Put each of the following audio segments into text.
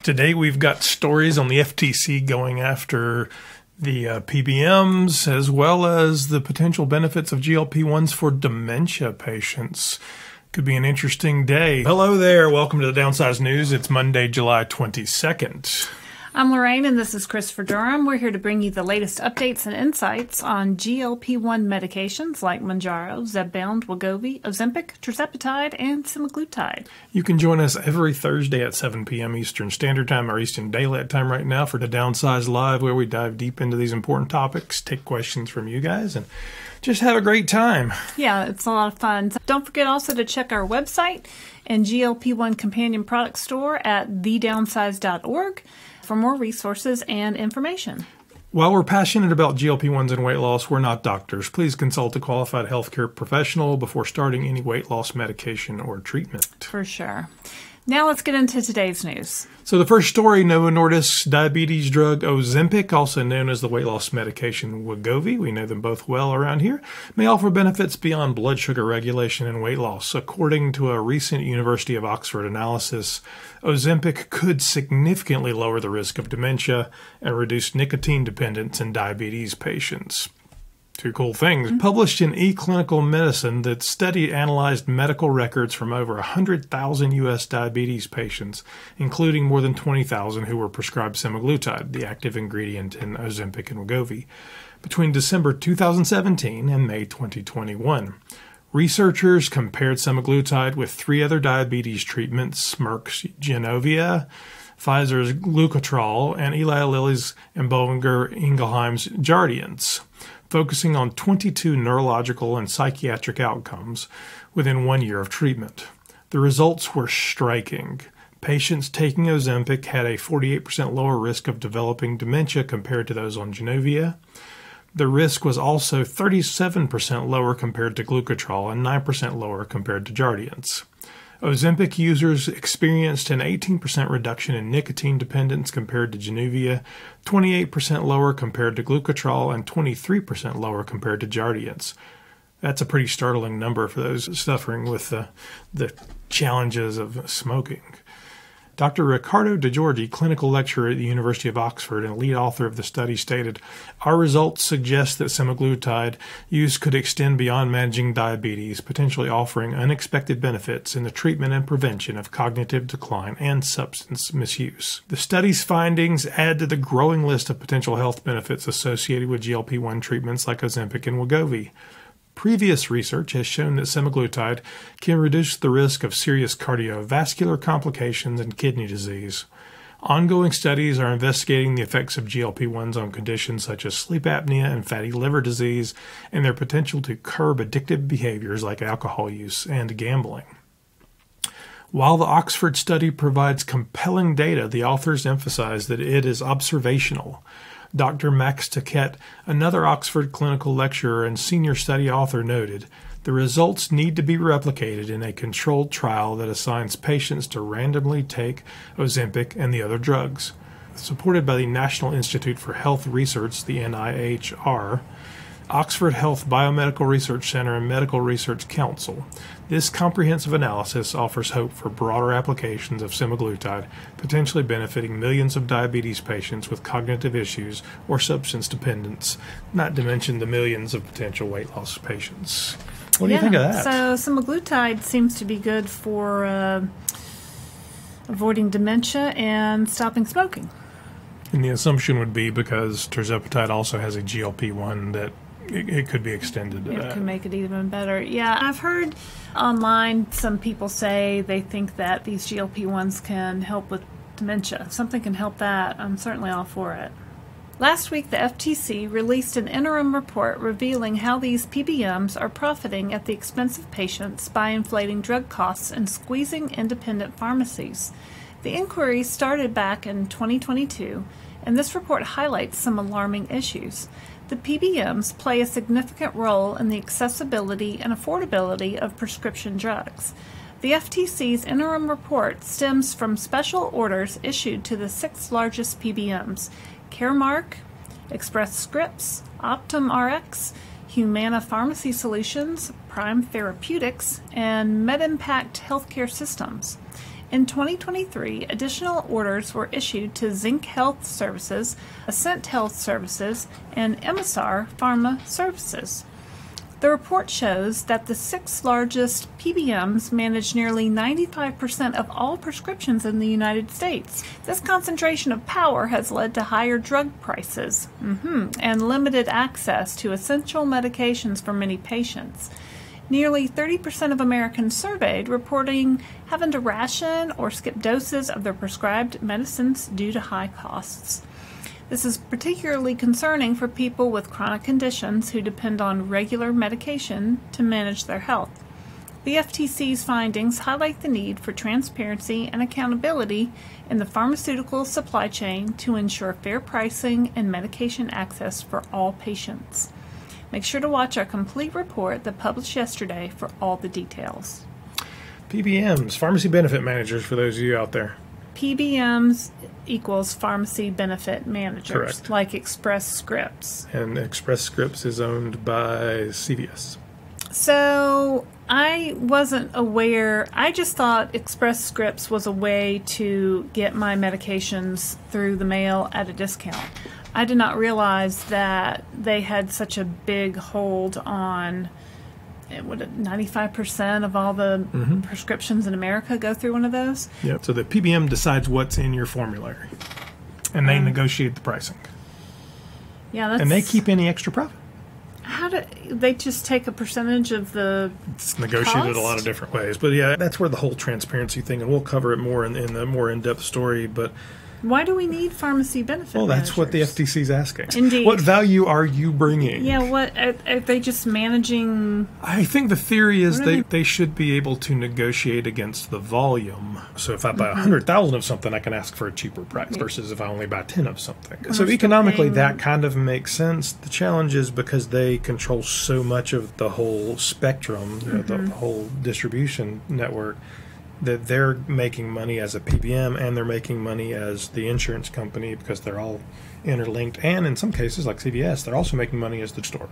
Today we've got stories on the FTC going after the PBMs, as well as the potential benefits of GLP-1s for dementia patients. Could be an interesting day. Hello there. Welcome to the Downsized News. It's Monday, July 22nd. I'm Laraine, and this is Christopher Durham. We're here to bring you the latest updates and insights on GLP-1 medications like Mounjaro, Zepbound, Wegovy, Ozempic, Tripeptide, and Semaglutide. You can join us every Thursday at 7 p.m. Eastern Standard Time or Eastern Daylight Time right now for the Downsize Live, where we dive deep into these important topics, take questions from you guys, and just have a great time. Yeah, it's a lot of fun. Don't forget also to check our website and GLP-1 companion product store at thedownsized.org for more resources and information. While we're passionate about GLP-1s and weight loss, we're not doctors. Please consult a qualified healthcare professional before starting any weight loss medication or treatment. For sure. Now let's get into today's news. So the first story, Novo Nordisk's diabetes drug Ozempic, also known as the weight loss medication Wegovy, we know them both well around here, may offer benefits beyond blood sugar regulation and weight loss. According to a recent University of Oxford analysis, Ozempic could significantly lower the risk of dementia and reduce nicotine dependence in diabetes patients. Two cool things. Published in eClinical Medicine, the study analyzed medical records from over 100,000 U.S. diabetes patients, including more than 20,000 who were prescribed semaglutide, the active ingredient in Ozempic and Wegovy, between December 2017 and May 2021. Researchers compared semaglutide with three other diabetes treatments, Merck's Genovia, Pfizer's Glucotrol, and Eli Lilly's and Boehringer Ingelheim's Jardiance, focusing on 22 neurological and psychiatric outcomes within 1 year of treatment. The results were striking. Patients taking Ozempic had a 48% lower risk of developing dementia compared to those on Genovia. The risk was also 37% lower compared to Glucotrol and 9% lower compared to Jardiance. Ozempic users experienced an 18% reduction in nicotine dependence compared to Genovia, 28% lower compared to Glucotrol, and 23% lower compared to Jardiance. That's a pretty startling number for those suffering with the challenges of smoking. Dr. Riccardo De Giorgi, clinical lecturer at the University of Oxford and lead author of the study, stated, "Our results suggest that semaglutide use could extend beyond managing diabetes, potentially offering unexpected benefits in the treatment and prevention of cognitive decline and substance misuse." The study's findings add to the growing list of potential health benefits associated with GLP-1 treatments like Ozempic and Wegovy. Previous research has shown that semaglutide can reduce the risk of serious cardiovascular complications and kidney disease. Ongoing studies are investigating the effects of GLP-1s on conditions such as sleep apnea and fatty liver disease and their potential to curb addictive behaviors like alcohol use and gambling. While the Oxford study provides compelling data, the authors emphasize that it is observational. Dr. Max Taquet, another Oxford clinical lecturer and senior study author, noted, "The results need to be replicated in a controlled trial that assigns patients to randomly take Ozempic and the other drugs." Supported by the National Institute for Health Research, the NIHR, Oxford Health Biomedical Research Center, and Medical Research Council, this comprehensive analysis offers hope for broader applications of semaglutide, potentially benefiting millions of diabetes patients with cognitive issues or substance dependence, not to mention the millions of potential weight loss patients. What do you think of that? So semaglutide seems to be good for avoiding dementia and stopping smoking. And the assumption would be because tirzepatide also has a GLP-1 that it could be extended to that. It could make it even better. Yeah, I've heard online some people say they think that these GLP-1s can help with dementia. If something can help that, I'm certainly all for it. Last week, the FTC released an interim report revealing how these PBMs are profiting at the expense of patients by inflating drug costs and squeezing independent pharmacies. The inquiry started back in 2022, and this report highlights some alarming issues. The PBMs play a significant role in the accessibility and affordability of prescription drugs. The FTC's interim report stems from special orders issued to the 6 largest PBMs: Caremark, Express Scripts, Optum Rx, Humana Pharmacy Solutions, Prime Therapeutics, and MedImpact Healthcare Systems. In 2023, additional orders were issued to Zinc Health Services, Ascent Health Services, and MSR Pharma Services. The report shows that the 6 largest PBMs manage nearly 95% of all prescriptions in the United States. This concentration of power has led to higher drug prices and limited access to essential medications for many patients. Nearly 30% of Americans surveyed reporting having to ration or skip doses of their prescribed medicines due to high costs. This is particularly concerning for people with chronic conditions who depend on regular medication to manage their health. The FTC's findings highlight the need for transparency and accountability in the pharmaceutical supply chain to ensure fair pricing and medication access for all patients. Make sure to watch our complete report that published yesterday for all the details. PBMs, pharmacy benefit managers, for those of you out there. PBMs equals pharmacy benefit managers, Correct. like Express Scripts. And Express Scripts is owned by CVS. So I wasn't aware. I just thought Express Scripts was a way to get my medications through the mail at a discount. I did not realize that they had such a big hold on 95% of all the prescriptions in America go through one of those. Yep. So the PBM decides what's in your formulary, and they negotiate the pricing. Yeah, that's, and they keep any extra profit. How do they just take a percentage of the? It's negotiated cost? a lot of different ways, but yeah, that's where the whole transparency thing, and we'll cover it more in the more in-depth story. But why do we need pharmacy benefit? Well, that's what the managers? FTC is asking. Indeed. What value are you bringing? Yeah, what are they just managing? I think the theory is they should be able to negotiate against the volume. So if I buy 100,000 of something, I can ask for a cheaper price versus if I only buy 10 of something. So economically, that kind of makes sense. The challenge is because they control so much of the whole spectrum, the whole distribution network, that they're making money as a PBM and they're making money as the insurance company because they're all interlinked. And in some cases, like CVS, they're also making money as the store.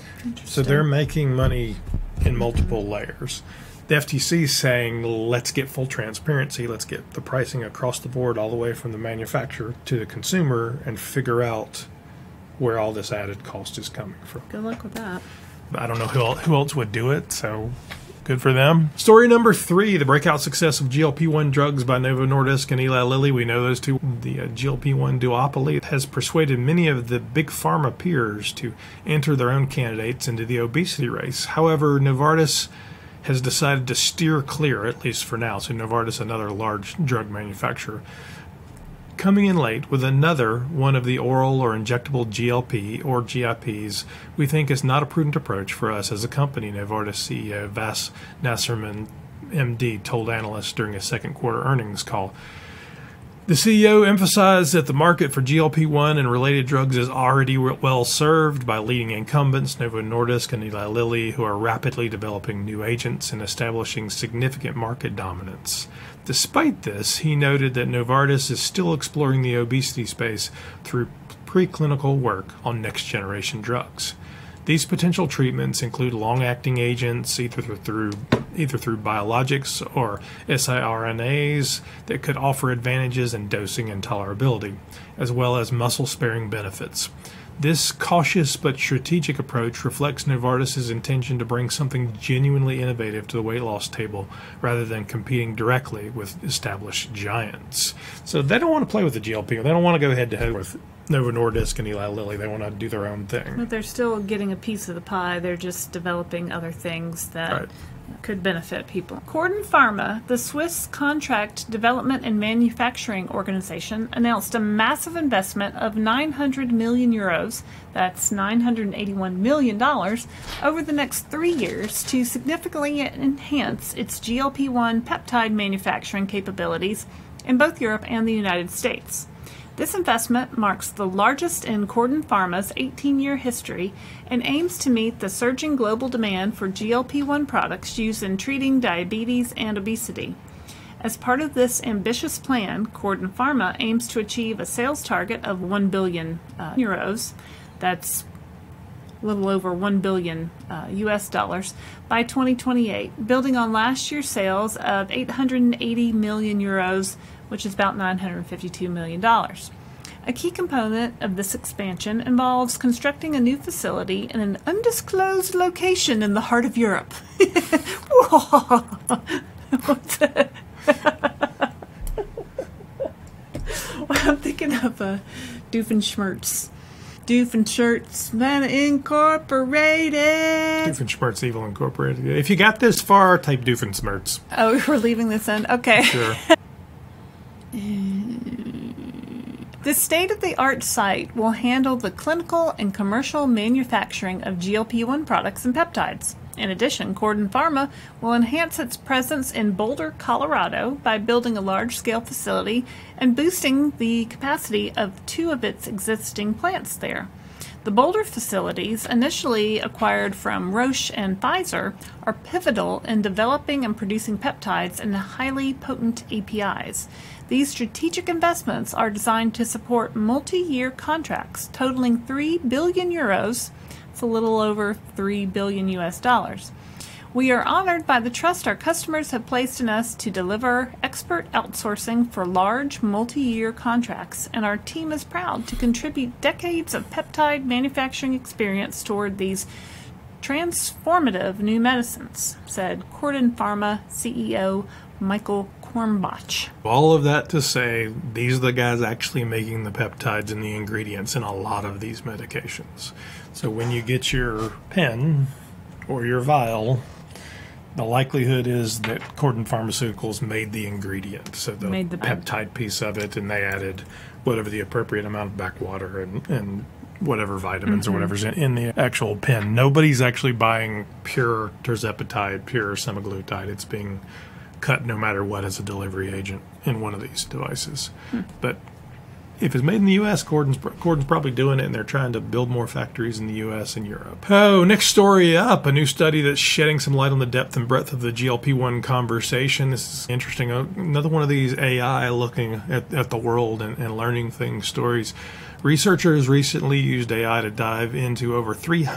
So they're making money in multiple layers. The FTC is saying, let's get full transparency. Let's get the pricing across the board all the way from the manufacturer to the consumer and figure out where all this added cost is coming from. Good luck with that. I don't know who else would do it, so good for them. Story number 3, the breakout success of GLP-1 drugs by Novo Nordisk and Eli Lilly. We know those two. The GLP-1 duopoly has persuaded many of the big pharma peers to enter their own candidates into the obesity race. However, Novartis has decided to steer clear, at least for now. So Novartis, another large drug manufacturer, coming in late with another one of the oral or injectable GLP or GIPs, we think is not a prudent approach for us as a company, Novartis CEO Vas Nasserman, MD, told analysts during a second quarter earnings call. The CEO emphasized that the market for GLP-1 and related drugs is already well served by leading incumbents, Novo Nordisk and Eli Lilly, who are rapidly developing new agents and establishing significant market dominance. Despite this, he noted that Novartis is still exploring the obesity space through preclinical work on next-generation drugs. These potential treatments include long-acting agents, either through biologics or siRNAs that could offer advantages in dosing and tolerability, as well as muscle-sparing benefits. This cautious but strategic approach reflects Novartis' intention to bring something genuinely innovative to the weight loss table rather than competing directly with established giants. So they don't want to play with the GLP. They don't want to go head-to-head with Novo Nordisk and Eli Lilly. They want to do their own thing. But they're still getting a piece of the pie. They're just developing other things that could benefit people. Corden Pharma, the Swiss contract development and manufacturing organization, announced a massive investment of 900 million euros, that's $981 million, over the next 3 years to significantly enhance its GLP-1 peptide manufacturing capabilities in both Europe and the United States. This investment marks the largest in Corden Pharma's 18-year history and aims to meet the surging global demand for GLP-1 products used in treating diabetes and obesity. As part of this ambitious plan, Corden Pharma aims to achieve a sales target of 1 billion euros, that's a little over $1 billion US dollars by 2028, building on last year's sales of 880 million euros, which is about $952 million. A key component of this expansion involves constructing a new facility in an undisclosed location in the heart of Europe. I'm thinking of Doofenshmirtz. Doofenshmirtz Incorporated. Doofenshmirtz Evil Incorporated. If you got this far, type Doofenshmirtz. Oh, we're leaving this in? Okay. Sure. This state-of-the-art site will handle the clinical and commercial manufacturing of GLP-1 products and peptides. In addition, Corden Pharma will enhance its presence in Boulder, Colorado by building a large-scale facility and boosting the capacity of 2 of its existing plants there. The Boulder facilities, initially acquired from Roche and Pfizer, are pivotal in developing and producing peptides and highly potent APIs. These strategic investments are designed to support multi-year contracts totaling 3 billion euros. It's a little over $3 billion US dollars. We are honored by the trust our customers have placed in us to deliver expert outsourcing for large multi-year contracts, and our team is proud to contribute decades of peptide manufacturing experience toward these transformative new medicines, said Corden Pharma CEO Michael Kornbach. All of that to say, these are the guys actually making the peptides and the ingredients in a lot of these medications. So when you get your pen or your vial, the likelihood is that Corden Pharmaceuticals made the ingredient. So the peptide piece of it, and they added whatever the appropriate amount of backwater and whatever vitamins or whatever's in the actual pen. Nobody's actually buying pure tirzepatide, pure semaglutide. It's being cut no matter what as a delivery agent in one of these devices. But if it's made in the U.S., Corden's probably doing it, and they're trying to build more factories in the U.S. and Europe. Oh, next story up, a new study that's shedding some light on the depth and breadth of the GLP-1 conversation. This is interesting. Another one of these AI looking at the world and learning things, stories. Researchers recently used AI to dive into over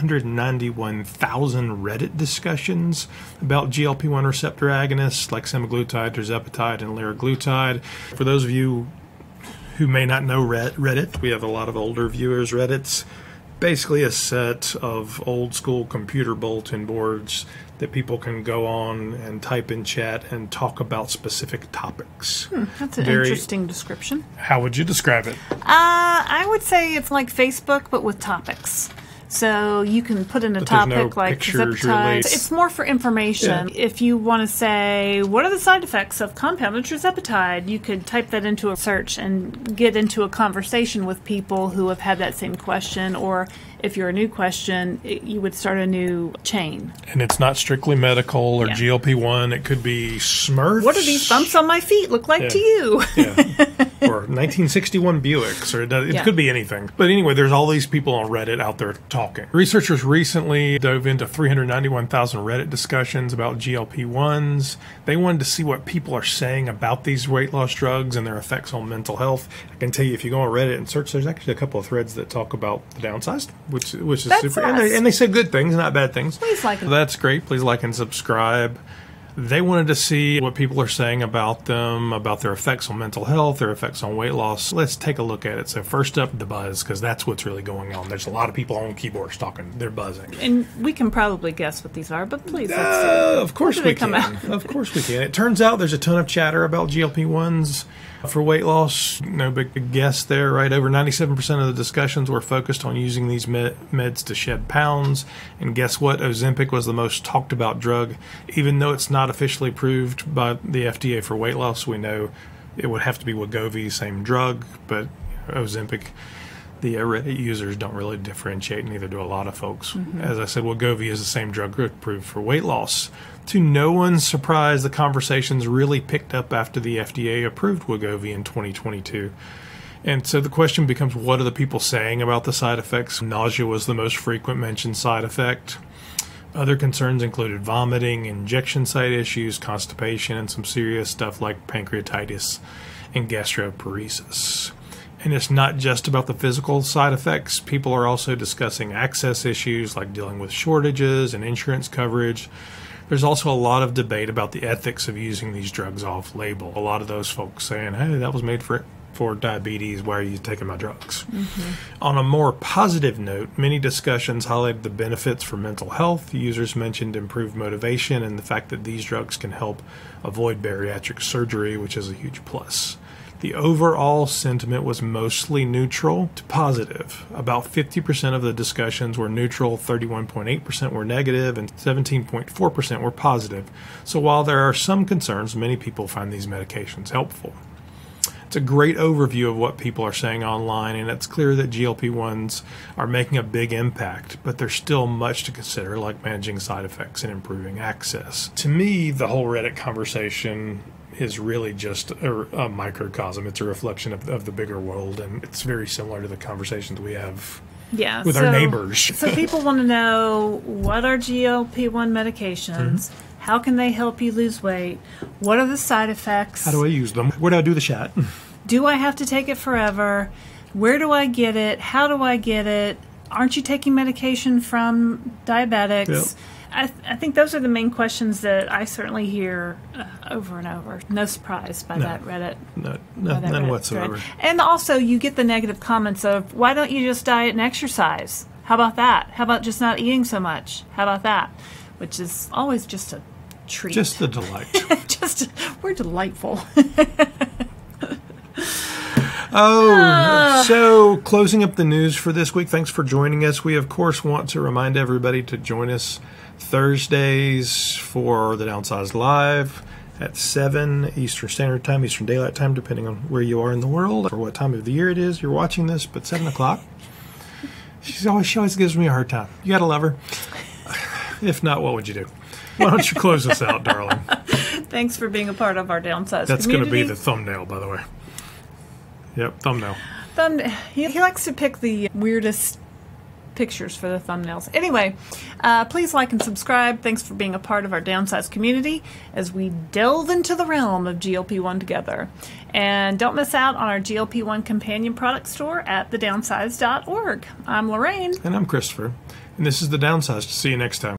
391,000 Reddit discussions about GLP-1 receptor agonists like semaglutide, tirzepatide, and liraglutide. For those of you who may not know Reddit, we have a lot of older viewers. Reddit's basically a set of old school computer bulletin boards that people can go on and type in chat and talk about specific topics. That's an interesting description. How would you describe it? I would say it's like Facebook, but with topics. So you can put in a topic like tirzepatide. It's more for information. Yeah. If you want to say, what are the side effects of compounded tirzepatide, you could type that into a search and get into a conversation with people who have had that same question. Or if you're a new question, you would start a new chain. And it's not strictly medical or GLP-1. It could be Smurfs. What do these bumps on my feet look like to you? Or 1961 Buicks, or it could be anything. But anyway, there's all these people on Reddit out there talking. Researchers recently dove into 391,000 Reddit discussions about GLP-1s. They wanted to see what people are saying about these weight loss drugs and their effects on mental health. I can tell you, if you go on Reddit and search, there's actually a couple of threads that talk about the Downsized, which is That's super. Us. And they say good things, not bad things. Please like them. That's great. Please like and subscribe. They wanted to see what people are saying about them, about their effects on mental health, their effects on weight loss. Let's take a look at it. So first up, the buzz, because that's what's really going on. There's a lot of people on keyboards talking. They're buzzing. And we can probably guess what these are, but please. Of course we can. Of course we can. It turns out there's a ton of chatter about GLP-1s for weight loss. No big guess there, right? Over 97% of the discussions were focused on using these meds to shed pounds. And guess what? Ozempic was the most talked about drug. Even though it's not officially approved by the FDA for weight loss, we know it would have to be Wegovy, same drug, but Ozempic, the Reddit users don't really differentiate, neither do a lot of folks. As I said, Wegovy is the same drug approved for weight loss. To no one's surprise, the conversations really picked up after the FDA approved Wegovy in 2022. And so the question becomes, what are the people saying about the side effects? Nausea was the most frequent mentioned side effect. Other concerns included vomiting, injection site issues, constipation, and some serious stuff like pancreatitis and gastroparesis. And it's not just about the physical side effects. People are also discussing access issues like dealing with shortages and insurance coverage. There's also a lot of debate about the ethics of using these drugs off-label. A lot of those folks saying, hey, that was made for diabetes, why are you taking my drugs? On a more positive note, many discussions highlighted the benefits for mental health. Users mentioned improved motivation and the fact that these drugs can help avoid bariatric surgery, which is a huge plus. The overall sentiment was mostly neutral to positive. About 50% of the discussions were neutral, 31.8% were negative, and 17.4% were positive. So while there are some concerns, many people find these medications helpful. It's a great overview of what people are saying online, and it's clear that GLP-1s are making a big impact, but there's still much to consider, like managing side effects and improving access. To me, the whole Reddit conversation is really just a microcosm. It's a reflection of the bigger world, and it's very similar to the conversations we have with our neighbors. So people want to know, what are GLP-1 medications? How can they help you lose weight? What are the side effects? How do I use them? Where do I do the shot? Do I have to take it forever? Where do I get it? How do I get it? Aren't you taking medication from diabetics? Yep. I think those are the main questions that I certainly hear over and over. No surprise by that Reddit. None whatsoever. Thread. And also, you get the negative comments of, why don't you just diet and exercise? How about that? How about just not eating so much? How about that? Which is always just a treat. Just a delight. We're delightful. So closing up the news for this week, thanks for joining us. We, of course, want to remind everybody to join us Thursdays for the Downsized Live at 7 Eastern Standard Time, Eastern Daylight Time, depending on where you are in the world or what time of the year it is you're watching this, but 7 o'clock. She always gives me a hard time. You got to love her. If not, what would you do? Why don't you close us out, darling? Thanks for being a part of our Downsized That's community. going to be the thumbnail, by the way. Yep, thumbnail. He likes to pick the weirdest pictures for the thumbnails. Anyway, please like and subscribe. Thanks for being a part of our Downsized community as we delve into the realm of GLP-1 together. And don't miss out on our GLP-1 companion product store at thedownsized.org. I'm Laraine. And I'm Christopher. And this is The Downsized. See you next time.